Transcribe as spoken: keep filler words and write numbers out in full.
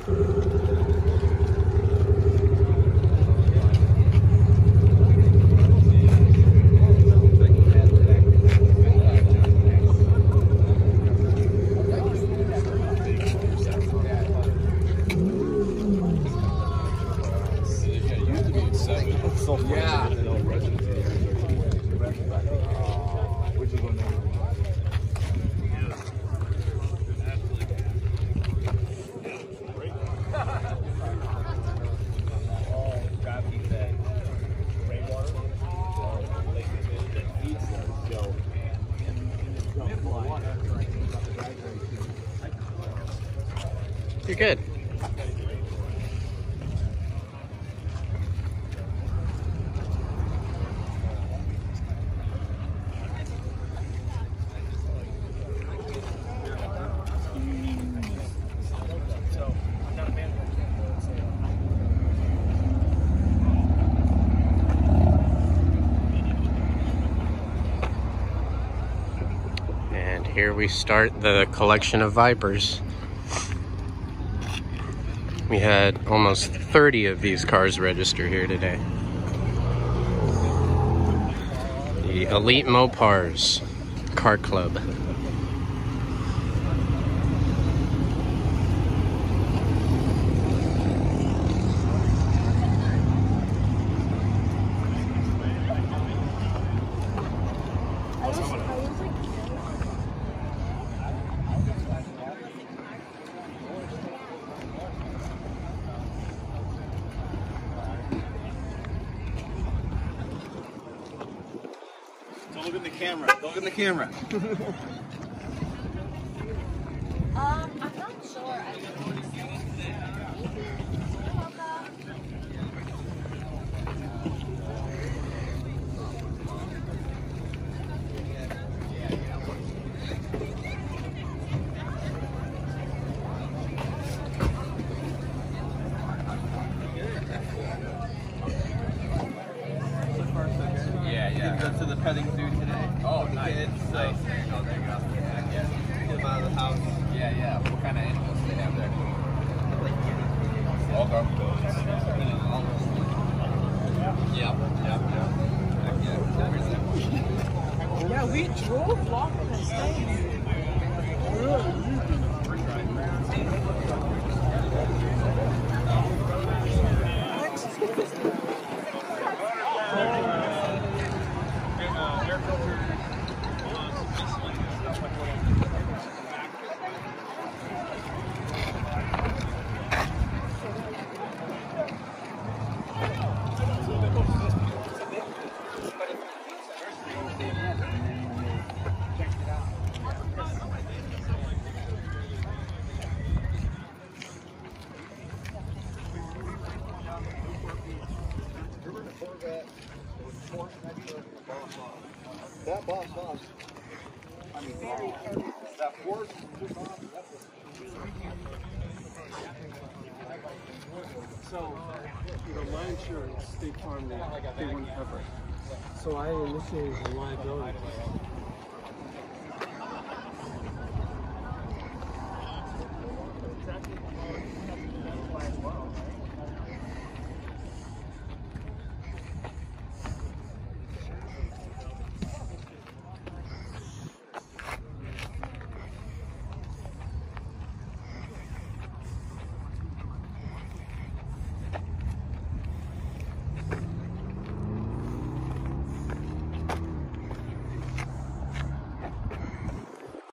You're good. And here we start the collection of Vipers. We had almost thirty of these cars register here today. The Elite Mopars Car Club. Don't look in the camera. Don't look in the camera. um, I'm not sure. I don't know. Yeah, yeah. Go to the petting zoo today. Oh, nice. Kids, so. Nice. There you go. There you go. Yeah. Get them out of the house. Yeah, yeah. What kind of animals do they have there? All dog. Yep, yep, yep. Yeah. Yeah, we drove longer than staying. That boss boss. I mean, that horse. So, you know, my insurance, State Farm, they, they wouldn't cover it. So I initiated a liability.